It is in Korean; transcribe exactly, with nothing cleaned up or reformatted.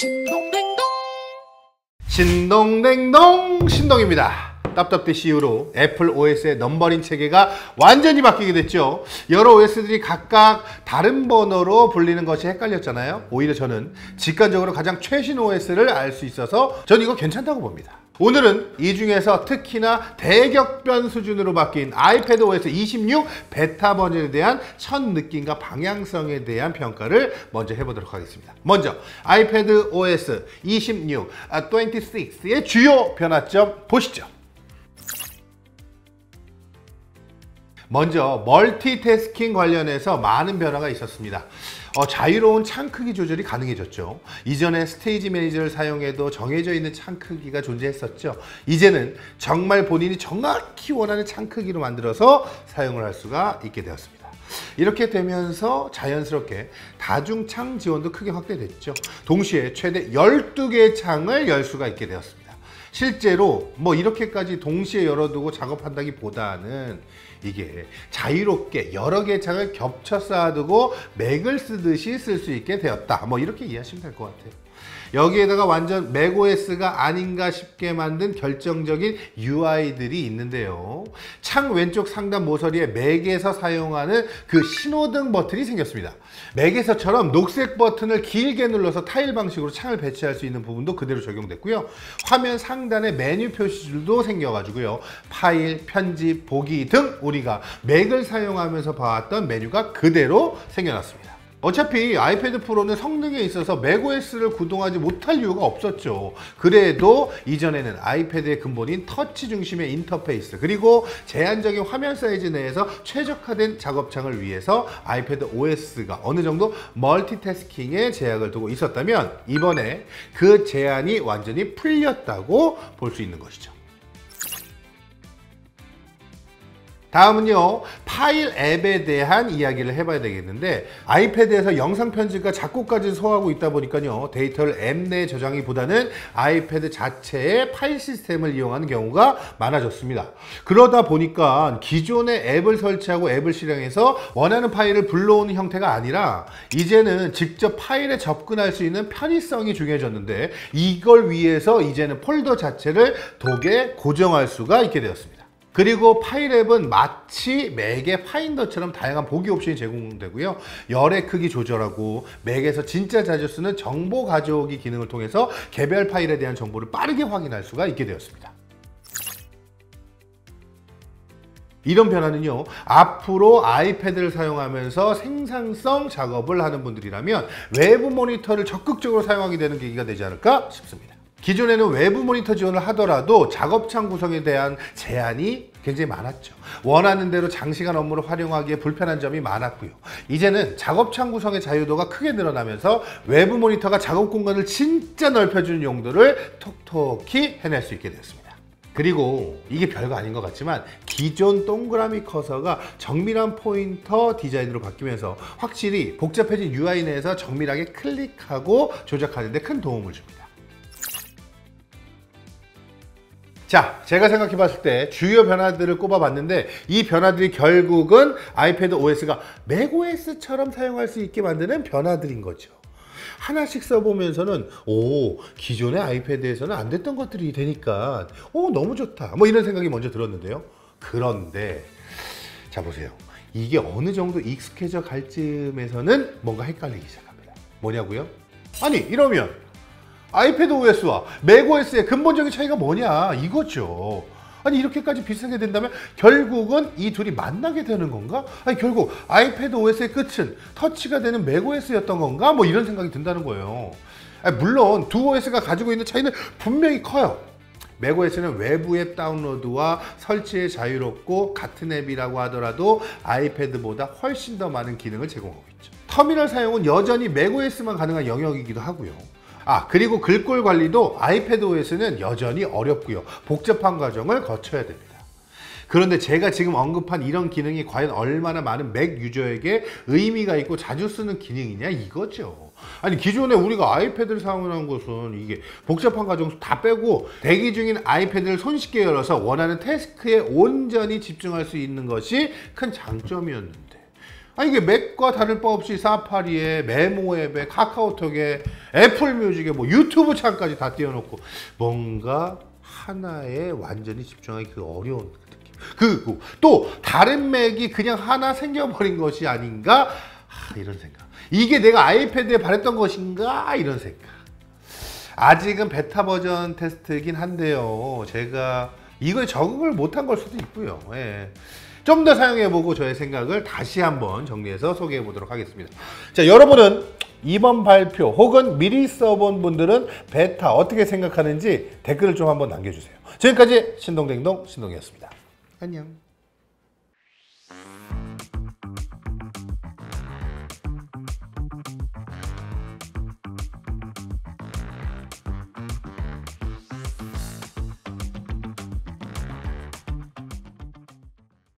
신동댕동 신동댕동 신동입니다. 답답대 이후로 애플 오에스의 넘버링 체계가 완전히 바뀌게 됐죠. 여러 오에스들이 각각 다른 번호로 불리는 것이 헷갈렸잖아요. 오히려 저는 직관적으로 가장 최신 오에스를 알 수 있어서 전 이거 괜찮다고 봅니다. 오늘은 이 중에서 특히나 대격변 수준으로 바뀐 아이패드 오에스 이십육 베타 버전에 대한 첫 느낌과 방향성에 대한 평가를 먼저 해보도록 하겠습니다. 먼저 아이패드 오에스 이십육, 이십육의 주요 변화점 보시죠. 먼저 멀티태스킹 관련해서 많은 변화가 있었습니다. 어, 자유로운 창 크기 조절이 가능해졌죠. 이전에 스테이지 매니저를 사용해도 정해져 있는 창 크기가 존재했었죠. 이제는 정말 본인이 정확히 원하는 창 크기로 만들어서 사용을 할 수가 있게 되었습니다. 이렇게 되면서 자연스럽게 다중창 지원도 크게 확대됐죠. 동시에 최대 열두 개의 창을 열 수가 있게 되었습니다. 실제로 뭐 이렇게까지 동시에 열어두고 작업한다기보다는 이게 자유롭게 여러 개의 창을 겹쳐 쌓아두고 맥을 쓰듯이 쓸 수 있게 되었다. 뭐 이렇게 이해하시면 될 것 같아요. 여기에다가 완전 맥오에스가 아닌가 싶게 만든 결정적인 유아이들이 있는데요. 창 왼쪽 상단 모서리에 맥에서 사용하는 그 신호등 버튼이 생겼습니다. 맥에서처럼 녹색 버튼을 길게 눌러서 타일 방식으로 창을 배치할 수 있는 부분도 그대로 적용됐고요. 화면 상단에 메뉴 표시줄도 생겨가지고요. 파일, 편집, 보기 등 우리가 맥을 사용하면서 봐왔던 메뉴가 그대로 생겨났습니다. 어차피 아이패드 프로는 성능에 있어서 맥오에스를 구동하지 못할 이유가 없었죠. 그래도 이전에는 아이패드의 근본인 터치 중심의 인터페이스 그리고 제한적인 화면 사이즈 내에서 최적화된 작업창을 위해서 아이패드 오에스가 어느 정도 멀티태스킹에 제약을 두고 있었다면 이번에 그 제한이 완전히 풀렸다고 볼 수 있는 것이죠. 다음은요, 파일 앱에 대한 이야기를 해봐야 되겠는데 아이패드에서 영상 편집과 작곡까지 소화하고 있다 보니까요, 데이터를 앱 내에 저장하기보다는 아이패드 자체의 파일 시스템을 이용하는 경우가 많아졌습니다. 그러다 보니까 기존의 앱을 설치하고 앱을 실행해서 원하는 파일을 불러오는 형태가 아니라 이제는 직접 파일에 접근할 수 있는 편의성이 중요해졌는데 이걸 위해서 이제는 폴더 자체를 독에 고정할 수가 있게 되었습니다. 그리고 파일 앱은 마치 맥의 파인더처럼 다양한 보기 옵션이 제공되고요. 열의 크기 조절하고 맥에서 진짜 자주 쓰는 정보 가져오기 기능을 통해서 개별 파일에 대한 정보를 빠르게 확인할 수가 있게 되었습니다. 이런 변화는요, 앞으로 아이패드를 사용하면서 생산성 작업을 하는 분들이라면 외부 모니터를 적극적으로 사용하게 되는 계기가 되지 않을까 싶습니다. 기존에는 외부 모니터 지원을 하더라도 작업창 구성에 대한 제한이 굉장히 많았죠. 원하는 대로 장시간 업무를 활용하기에 불편한 점이 많았고요. 이제는 작업창 구성의 자유도가 크게 늘어나면서 외부 모니터가 작업 공간을 진짜 넓혀주는 용도를 톡톡히 해낼 수 있게 되었습니다. 그리고 이게 별거 아닌 것 같지만 기존 동그라미 커서가 정밀한 포인터 디자인으로 바뀌면서 확실히 복잡해진 유아이 내에서 정밀하게 클릭하고 조작하는 데 큰 도움을 줍니다. 자, 제가 생각해 봤을 때 주요 변화들을 꼽아봤는데 이 변화들이 결국은 아이패드 오에스가 맥오에스처럼 사용할 수 있게 만드는 변화들인 거죠. 하나씩 써보면서는 오, 기존의 아이패드에서는 안 됐던 것들이 되니까 오, 너무 좋다 뭐 이런 생각이 먼저 들었는데요. 그런데 자 보세요. 이게 어느 정도 익숙해져 갈 쯤에서는 뭔가 헷갈리기 시작합니다. 뭐냐고요? 아니 이러면 아이패드 오에스와 맥오에스의 근본적인 차이가 뭐냐 이거죠. 아니 이렇게까지 비슷하게 된다면 결국은 이 둘이 만나게 되는 건가? 아니 결국 아이패드 오에스의 끝은 터치가 되는 맥오에스였던 건가? 뭐 이런 생각이 든다는 거예요. 아니, 물론 두 오에스가 가지고 있는 차이는 분명히 커요. 맥오에스는 외부 앱 다운로드와 설치에 자유롭고 같은 앱이라고 하더라도 아이패드보다 훨씬 더 많은 기능을 제공하고 있죠. 터미널 사용은 여전히 맥오에스만 가능한 영역이기도 하고요. 아, 그리고 글꼴 관리도 아이패드 오에스는 여전히 어렵고요. 복잡한 과정을 거쳐야 됩니다. 그런데 제가 지금 언급한 이런 기능이 과연 얼마나 많은 맥 유저에게 의미가 있고 자주 쓰는 기능이냐 이거죠. 아니 기존에 우리가 아이패드를 사용하는 것은 이게 복잡한 과정 다 빼고 대기 중인 아이패드를 손쉽게 열어서 원하는 태스크에 온전히 집중할 수 있는 것이 큰 장점이었는데 아니 이게 맥과 다를 바 없이 사파리에 메모 앱에 카카오톡에 애플 뮤직에 뭐 유튜브 창까지 다 띄워놓고 뭔가 하나에 완전히 집중하기 그 어려운 그 느낌. 그리고 또 다른 맥이 그냥 하나 생겨버린 것이 아닌가 하, 이런 생각. 이게 내가 아이패드에 바랬던 것인가 이런 생각. 아직은 베타 버전 테스트이긴 한데요. 제가 이거에 적응을 못한 걸 수도 있고요. 예. 좀 더 사용해보고 저의 생각을 다시 한번 정리해서 소개해보도록 하겠습니다. 자, 여러분은 이번 발표 혹은 미리 써본 분들은 베타 어떻게 생각하는지 댓글을 좀 한번 남겨주세요. 지금까지 신동댕동 신동이었습니다. 안녕.